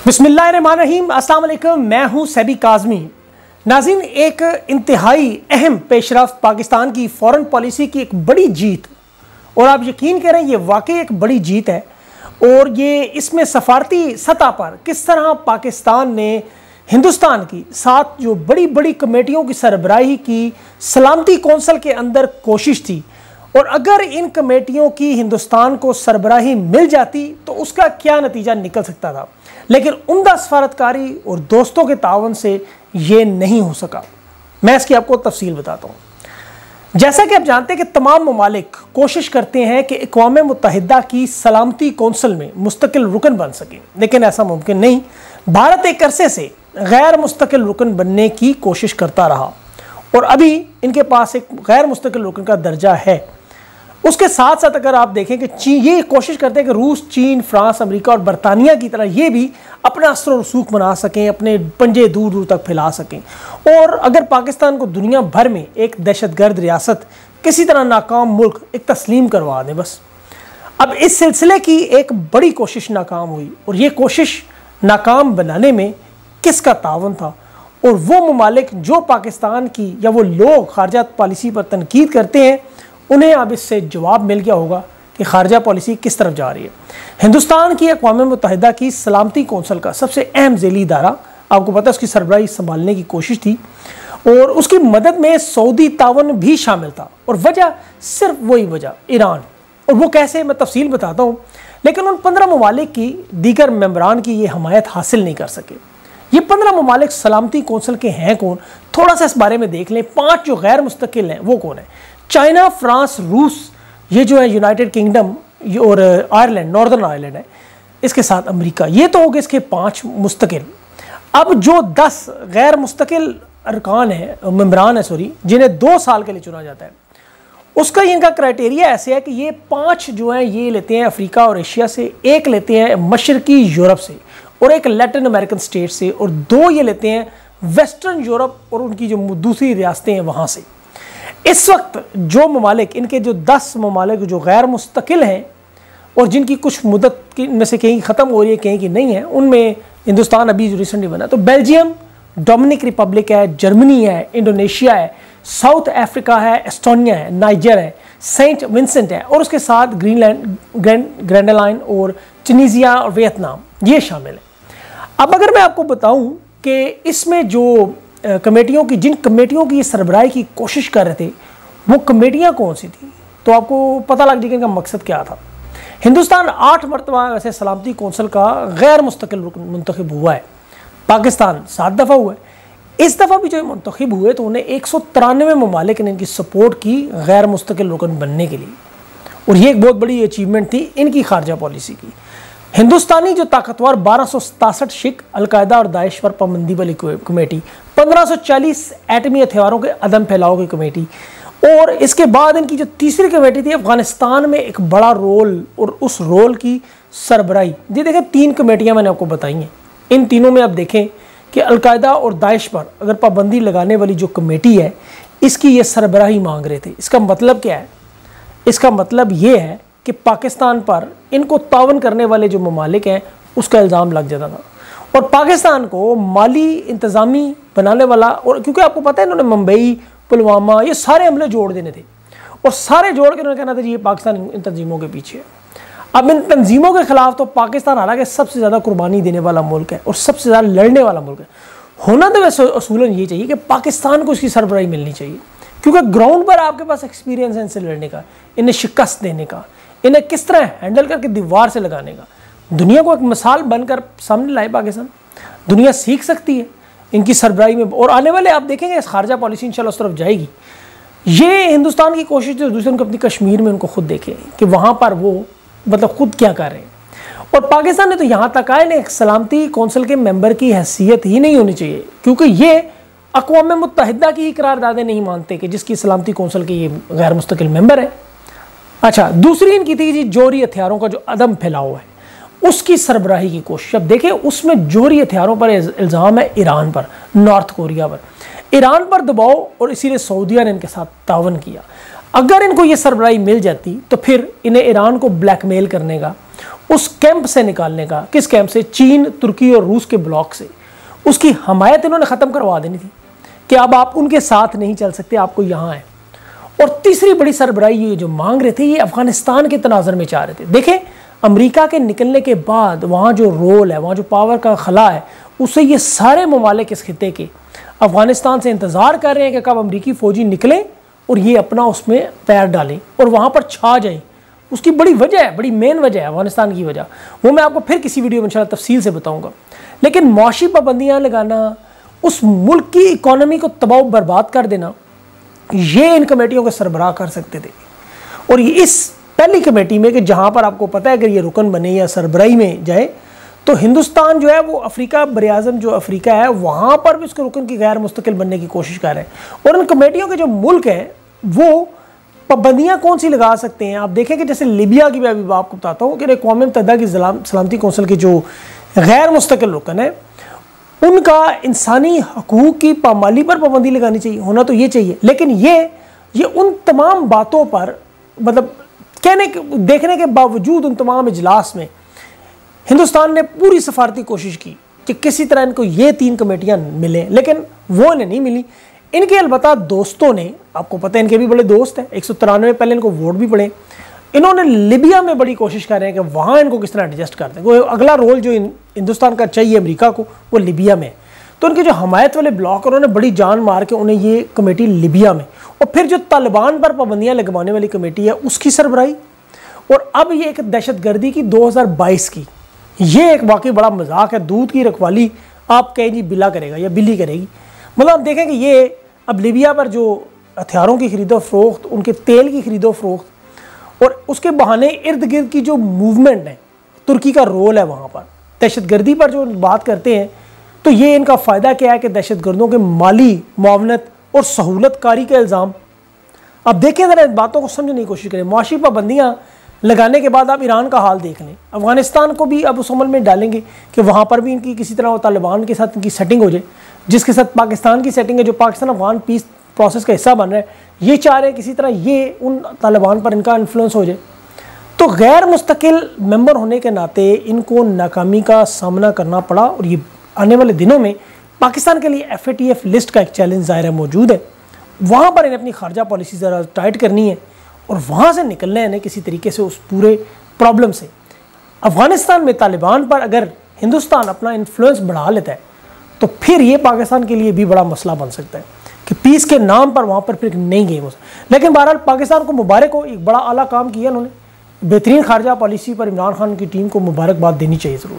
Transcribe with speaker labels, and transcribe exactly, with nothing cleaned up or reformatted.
Speaker 1: बिस्मिल्लाहिर्रहमानिर्रहीम, अस्सलाम वालेकुम। मैं हूं सैबी काज़मी। नाज़रीन, एक इंतहाई अहम पेशरफ्त पाकिस्तान की फ़ॉरेन पॉलिसी की एक बड़ी जीत, और आप यकीन करें ये वाकई एक बड़ी जीत है। और ये इसमें सफारती सतह पर किस तरह पाकिस्तान ने हिंदुस्तान की साथ जो बड़ी बड़ी कमेटियों की सरबराही की सलामती कौंसल के अंदर कोशिश थी, और अगर इन कमेटियों की हिंदुस्तान को सरबराही मिल जाती तो उसका क्या नतीजा निकल सकता था। लेकिन उम्दा सफारतकारी और दोस्तों के तावन से ये नहीं हो सका। मैं इसकी आपको तफसील बताता हूँ। जैसा कि आप जानते हैं कि तमाम ममालिक कोशिश करते हैं कि अक़वाम मुत्तहिदा की सलामती कौंसल में मुस्तकिल रुकन बन सके, लेकिन ऐसा मुमकिन नहीं। भारत एक अरसे से गैर मुस्तकिल रुकन बनने की कोशिश करता रहा, और अभी इनके पास एक गैर मुस्तकिल रुकन का दर्जा है। उसके साथ साथ अगर आप देखें कि चीन ये कोशिश करते हैं कि रूस, चीन, फ्रांस, अमेरिका और बरतानिया की तरह ये भी अपना असर और रसूख बना सकें, अपने पंजे दूर दूर तक फैला सकें। और अगर पाकिस्तान को दुनिया भर में एक दहशतगर्द रियासत, किसी तरह नाकाम मुल्क एक तस्लीम करवा दें बस। अब इस सिलसिले की एक बड़ी कोशिश नाकाम हुई, और ये कोशिश नाकाम बनाने में किसका तावन था, और वो ममालिक जो पाकिस्तान की या वो लोग खारजा पॉलिसी पर तनकीद करते हैं, उन्हें अब इससे जवाब मिल गया होगा कि खारजा पॉलिसी किस तरफ जा रही है। हिंदुस्तान की अक़वाम मुत्तहिदा की सलामती कौंसल का सबसे अहम ज़ेली इदारा, आपको पता है, उसकी सरबराही संभालने की कोशिश थी, और उसकी मदद में सऊदी तावन भी शामिल था। और वजह सिर्फ वही वजह, ईरान। और वो कैसे, मैं तफसील बताता हूँ। लेकिन उन पंद्रह ममालिक की दीगर मेम्बरान की ये हमायत हासिल नहीं कर सके। ये पंद्रह ममालिक सलामती कौंसल के हैं कौन, थोड़ा सा इस बारे में देख लें। पाँच जो गैर मुस्तकिल हैं वो कौन है? चाइना, फ्रांस, रूस, ये जो है यूनाइटेड किंगडम और आयरलैंड, नॉर्दर्न आयरलैंड है, इसके साथ अमेरिका। ये तो हो गए इसके पाँच मुस्तकिल। अब जो दस गैर मुस्तकिल अरकान हैं, मेम्बरान है सॉरी, जिन्हें दो साल के लिए चुना जाता है, उसका इनका क्राइटेरिया ऐसे है कि ये पाँच जो हैं ये लेते हैं अफ्रीका और एशिया से, एक लेते हैं मशरकी यूरोप से, और एक लैटिन अमेरिकन स्टेट से, और दो ये लेते हैं वेस्टर्न यूरोप और उनकी जो दूसरी रियासतें हैं वहाँ से। इस वक्त जो ममालिक, इनके जो दस ममालिक जो गैर मुस्तकिल हैं और जिनकी कुछ मुद्दत की में से कहीं ख़त्म हो रही है, कहीं की नहीं है, उनमें हिंदुस्तान अभी जो रिसेंटली बना, तो बेल्जियम, डोमिनिक रिपब्लिक है, जर्मनी है, इंडोनेशिया है, साउथ अफ्रीका है, एस्टोनिया है, नाइजर है, सेंट विंसेंट है, और उसके साथ ग्रीनलैंड, ग्रैंड ग्रैंडलाइन और ट्यूनीसिया और वियतनाम, ये शामिल है। अब अगर मैं आपको बताऊं कि इसमें जो कमेटियों की, जिन कमेटियों की सरबराही की कोशिश कर रहे थे, वो कमेटियां कौन सी थी, तो आपको पता लग जाएगा इनका मकसद क्या था। हिंदुस्तान आठ मरतबा वैसे सलामती कौंसल का गैर मुस्तकिल रुकन मुंतखब हुआ है। पाकिस्तान सात दफ़ा हुआ है। इस दफ़ा भी जो मुंतखब हुए तो उन्हें एक सौ तिरानवे ममालिक ने इनकी सपोर्ट की गैर मुस्तकिल रुकन बनने के लिए, और ये एक बहुत बड़ी अचीवमेंट थी इनकी खारजा पॉलिसी की। हिंदुस्तानी जो ताकतवर बारह सौ सतासठ शिक, अलकायदा और दाइश पर पाबंदी वाली कमेटी, पंद्रह सौ चालीस एटमी हथियारों के अदम फैलाव की कमेटी, और इसके बाद इनकी जो तीसरी कमेटी थी अफगानिस्तान में एक बड़ा रोल, और उस रोल की सरबराही। जी देखें, तीन कमेटियां मैंने आपको बताई हैं। इन तीनों में आप देखें कि अलकायदा और दाइश पर अगर पाबंदी लगाने वाली जो कमेटी है, इसकी ये सरबराही मांग रहे थे। इसका मतलब क्या है? इसका मतलब ये है कि पाकिस्तान पर इनको तावन करने वाले जो ममालिक हैं उसका इल्ज़ाम लग जाता था, और पाकिस्तान को माली इंतज़ामी बनाने वाला, और क्योंकि आपको पता है इन्होंने मुंबई, पुलवामा, ये सारे हमले जोड़ देने थे, और सारे जोड़ के उन्होंने कहना था जी ये पाकिस्तान इन तंजीमों के पीछे है। अब इन तंजीमों के खिलाफ तो पाकिस्तान हालांकि सबसे ज़्यादा कुर्बानी देने वाला मुल्क है और सबसे ज़्यादा लड़ने वाला मुल्क है। होना तो वैसे असूलन ये चाहिए कि पाकिस्तान को इसकी सरबराही मिलनी चाहिए, क्योंकि ग्राउंड पर आपके पास एक्सपीरियंस है इनसे लड़ने का, इन्हें शिकस्त देने का, इन्हें किस तरह हैंडल करके दीवार से लगाने का। दुनिया को एक मिसाल बनकर सामने लाए पाकिस्तान। दुनिया सीख सकती है इनकी सरबराही में, और आने वाले आप देखेंगे खारजा पॉलिसी इंशाल्लाह उस तरफ जाएगी। ये हिंदुस्तान की कोशिश जो दूसरे उनको अपनी कश्मीर में उनको खुद देखें कि वहाँ पर वो मतलब खुद क्या कर रहे हैं। और पाकिस्तान ने तो यहाँ तक आए ना, एक सलामती कौंसल के मेंबर की हैसियत ही नहीं होनी चाहिए, क्योंकि ये अक़वाम मुत्तहिदा की करारदादें नहीं मानते कि जिसकी सलामती कौंसल के ये गैर मुस्तकिल मेंबर है। अच्छा, दूसरी इनकी थी जी जोहरी हथियारों का जो अदम फैलाव है, उसकी सरबराही की कोशिश। अब देखें, उसमें जोहरी हथियारों पर इल्ज़ाम है ईरान पर, नॉर्थ कोरिया पर, ईरान पर दबाव, और इसीलिए सऊदिया ने इनके साथ तावन किया। अगर इनको ये सरबराही मिल जाती तो फिर इन्हें ईरान को ब्लैकमेल करने का उस कैंप से निकालने का। किस कैंप से? चीन, तुर्की और रूस के ब्लॉक से। उसकी हमायत इन्होंने ख़त्म करवा देनी थी कि अब आप उनके साथ नहीं चल सकते, आपको यहाँ है। और तीसरी बड़ी सरबराही ये जो मांग रहे थे, ये अफगानिस्तान के तनाज़ुर में चाह रहे थे। देखें, अमेरिका के निकलने के बाद वहाँ जो रोल है, वहाँ जो पावर का खला है, उससे ये सारे ममालिक इस खिते के अफगानिस्तान से इंतज़ार कर रहे हैं कि कब अमरीकी फ़ौजी निकलें और ये अपना उसमें पैर डालें और वहाँ पर छा जाएं। उसकी बड़ी वजह है, बड़ी मेन वजह है अफगानिस्तान की वजह, वो मैं आपको फिर किसी वीडियो में इंशाल्लाह तफसील से बताऊँगा। लेकिन मौशी पाबंदियाँ लगाना, उस मुल्क की इकॉनमी को तबाह बर्बाद कर देना, ये इन कमेटियों के सरबराह कर सकते थे। और ये इस पहली कमेटी में कि जहाँ पर आपको पता है अगर ये रुकन बने या सरबराही में जाए तो हिंदुस्तान जो है वो अफ्रीका बरियाज़म जो अफ्रीका है वहाँ पर भी उसके रुकन की गैर मुस्तकिल बनने की कोशिश कर रहे हैं। और इन कमेटियों के जो मुल्क हैं वो पाबंदियाँ कौन सी लगा सकते हैं? आप देखें कि जैसे लीबिया की मैं अभी आपको बताता हूँ कि अक़वाम मुत्तहिदा की सलामती कौंसिल के जो गैर मुस्तकिल रुकन है, उनका इंसानी हकूक़ की पामाली पर पाबंदी लगानी चाहिए, होना तो ये चाहिए। लेकिन ये ये उन तमाम बातों पर मतलब कहने के देखने के बावजूद उन तमाम इजलास में हिंदुस्तान ने पूरी सफारती कोशिश की कि किसी तरह इनको ये तीन कमेटियाँ मिलें, लेकिन वो इन्हें नहीं मिली। इनके अलबत्ता दोस्तों ने, आपको पता है इनके भी बड़े दोस्त हैं, एक सौ तिरानवे पहले इनको वोट भी पड़े, इन्होंने लिबिया में बड़ी कोशिश कर रहे हैं कि वहाँ इनको किस तरह एडजस्ट कर दें। वो अगला रोल जो हिंदुस्तान का चाहिए अमेरिका को, वो लिबिया में। तो उनके जो हमायत वाले ब्लॉक, उन्होंने बड़ी जान मार के उन्हें ये कमेटी लिबिया में, और फिर जो तालिबान पर पाबंदियाँ लगवाने वाली कमेटी है उसकी सरबराही, और अब ये एक दहशत गर्दी की दो हज़ार बाईस की, ये एक वाकई बड़ा मजाक है। दूध की रखवाली आप कहें जी बिला करेगा या बिल्ली करेगी। मतलब आप देखें कि ये अब लिबिया पर जो हथियारों की खरीदो फरोख्त, उनके तेल की खरीदो फरोख्त, और उसके बहाने इर्द गिर्द की जो मूवमेंट है, तुर्की का रोल है वहाँ पर, दहशत गर्दी पर जो बात करते हैं, तो ये इनका फ़ायदा क्या है कि दहशत गर्दों के माली मुआवनत और सहूलत कारी का इल्ज़ाम। अब देखें ज़रा इन बातों को समझने की कोशिश करें। मुआशी पाबंदियाँ लगाने के बाद आप ईरान का हाल देख लें, अफ़गानिस्तान को भी अब उस अमल में डालेंगे कि वहाँ पर भी इनकी किसी तरह तालिबान के साथ इनकी सेटिंग हो जाए, जिसके साथ पाकिस्तान की सेटिंग है, जो पाकिस्तान अफगान पीस प्रोसेस का हिस्सा बन रहा है। ये चाह रहे हैं किसी तरह ये उन तालिबान पर इनका इन्फ्लुएंस हो जाए। तो गैर मुस्तकिल मेंबर होने के नाते इनको नाकामी का सामना करना पड़ा, और ये आने वाले दिनों में पाकिस्तान के लिए F A T F list का एक चैलेंज ज़ाहिर है मौजूद है। वहाँ पर इन्हें अपनी खारजा पॉलिसी ज़रा टाइट करनी है और वहाँ से निकलना है इन्हें किसी तरीके से उस पूरे प्रॉब्लम से। अफ़गानिस्तान में तालिबान पर अगर हिंदुस्तान अपना इन्फ्लुएंस बढ़ा लेता है तो फिर ये पाकिस्तान के लिए भी बड़ा मसला बन सकता है कि पीस के नाम पर वहाँ पर फिर नहीं गेम हो सकता। लेकिन बहरहाल पाकिस्तान को मुबारक हो, एक बड़ा आला काम किया उन्होंने, बेहतरीन खारजा पॉलिसी पर इमरान खान की टीम को मुबारकबाद देनी चाहिए ज़रूर।